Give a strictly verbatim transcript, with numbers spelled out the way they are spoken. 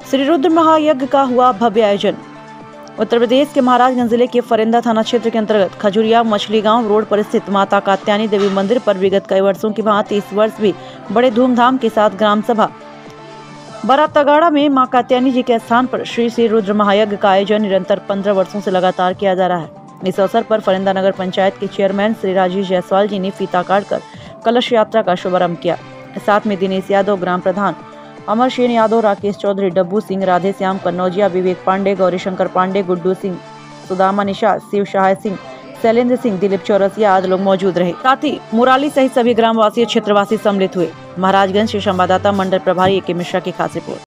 श्री रुद्र महायज्ञ का हुआ भव्य आयोजन। उत्तर प्रदेश के महाराजगंज जिले के फरिंदा थाना क्षेत्र के अंतर्गत खजुरिया मछली गांव रोड पर स्थित माता कात्यायनी देवी मंदिर पर विगत कई वर्षों की भांति इस वर्ष भी बड़े धूमधाम के साथ ग्राम सभा बारात तगाड़ा में मां कात्यायनी जी के स्थान पर श्री श्री रुद्र महायज्ञ का आयोजन निरंतर पंद्रह वर्षों से लगातार किया जा रहा है। इस अवसर पर फरिंदा नगर पंचायत के चेयरमैन श्री राजेश जायसवाल जी ने फीता काटकर कलश यात्रा का शुभारंभ किया। साथ में दिनेश यादव, ग्राम प्रधान अमर शेन यादव, राकेश चौधरी, डब्बू सिंह, राधे श्याम कन्नौजिया, विवेक पांडे, गौरी शंकर पांडे, गुड्डू सिंह, सुदामा निशा, शिव सहाय सिंह, शैलेंद्र सिंह, दिलीप चौरसिया आदि लोग मौजूद रहे। साथ ही मुराली सहित सभी ग्रामवासी क्षेत्रवासी सम्मिलित हुए। महाराजगंज से संवाददाता मंडल प्रभारी ए के मिश्रा की खास रिपोर्ट।